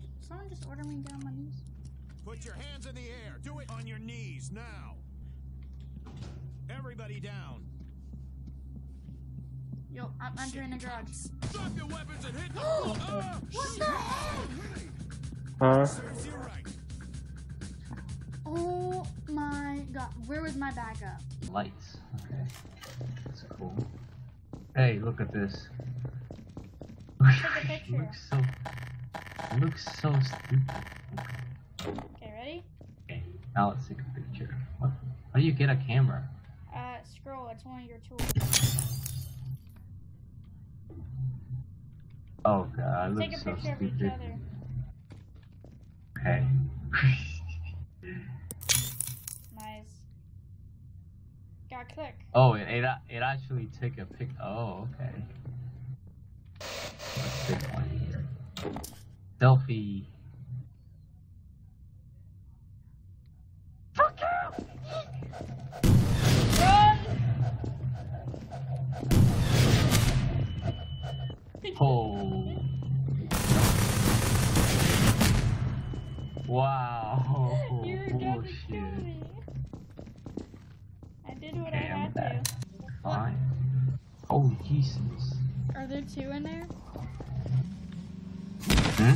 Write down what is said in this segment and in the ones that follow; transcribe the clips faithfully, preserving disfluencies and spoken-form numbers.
someone just order me down my knees? Put your hands in the air. Do it on your knees now. Everybody down. Yo, I'm entering the garage. Drop your weapons and hit the floor. uh, What the heck? Huh? Serves you right. Oh my god. Where was my backup? Lights. Okay. That's cool. Hey, look at this. Take a picture. looks so. It looks so stupid. Okay, ready? Okay. Now let's take a picture. What? How do you get a camera? Uh, scroll. It's one of your tools. Oh god, it Take a looks so picture of each stupid. other. Okay. Nice. Gotta click. Oh, it, it it actually took a pic. Oh, okay. Let's take one here. Selfie. Fuck you! Run! Oh. Wow. You were going to kill Bullshit. me. I did what Okay, I I'm had back. to. Fine. Oh, Jesus. Are there two in there? Hmm?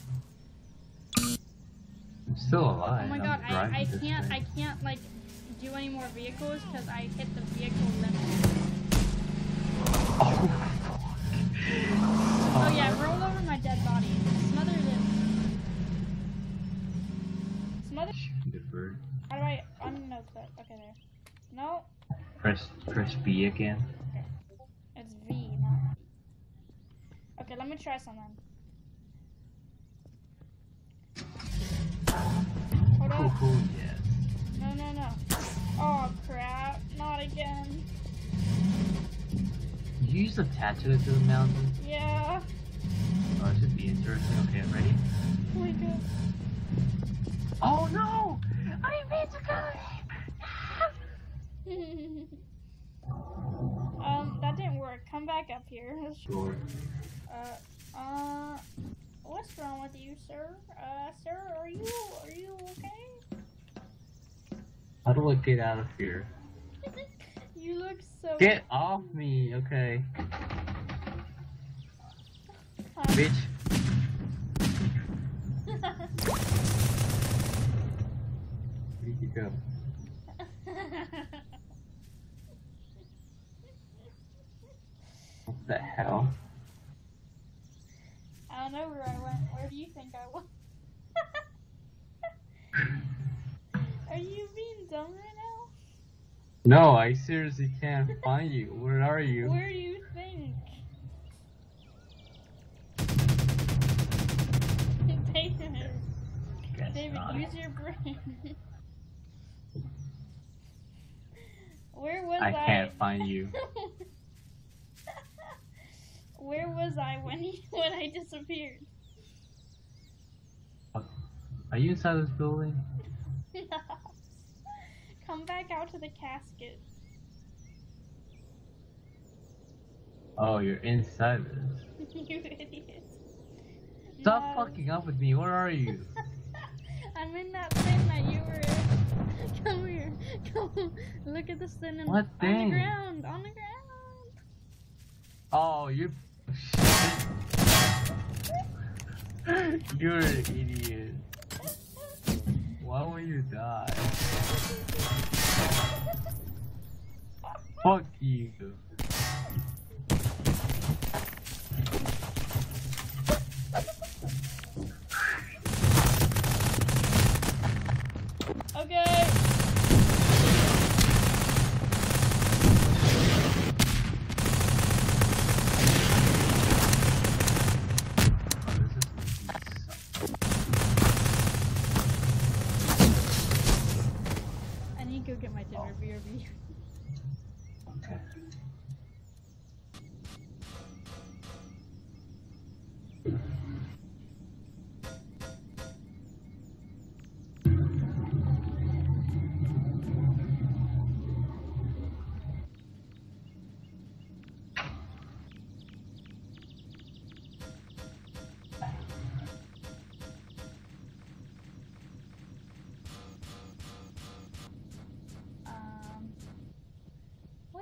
I'm still alive. Oh my I'm god, I, driving I this can't, thing. I can't, like, do any more vehicles because I hit the vehicle limit. Oh, Oh yeah, roll over my dead body. Smother it. Smother. Good bird. How do I? I'm no clip. Okay, there. No, Press, press B again. it's V, not. Okay, let me try something. Hold Oh, up. oh, yes. No, no, no. Oh crap! Not again. You just attach it to the mountain. Yeah. Oh, that should be interesting. Okay, ready? Oh my god. Oh no! I made the um, that didn't work. Come back up here. Sure. Uh, uh, what's wrong with you, sir? Uh, sir, are you, are you okay? How do I get out of here? You look so. Get off me, okay. Um, Bitch. Where did you go? What the hell? I don't know where I went. Where do you think I went? Are you being dumb right now? No, I seriously can't find you. Where are you? Where do you think? David, Guess David, not. use your brain. Where was I I? can't find you. Where was I when he, when I disappeared? Are you inside this building? No. Come back out to the casket. Oh, you're inside this. You idiot. Stop No. fucking up with me. Where are you? I'm in that thing that you were in. Come here. Come. Look at this thing in, What on thing? the ground. On the ground. Oh, you're. You're an idiot. Why would you die? Fuck you. Okay. I need to go get my dinner, B R B. Okay.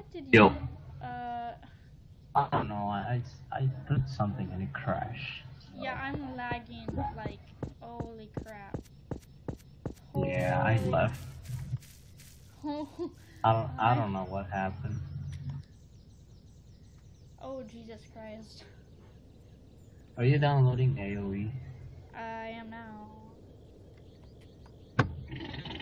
What did Yo. you... Uh... I don't know. I, I, I put something and it crashed. So. Yeah, I'm lagging, like, holy crap. Yeah, I Holy- left. Oh, I don't, I don't know what happened. oh, Jesus Christ. Are you downloading A O E? I am now.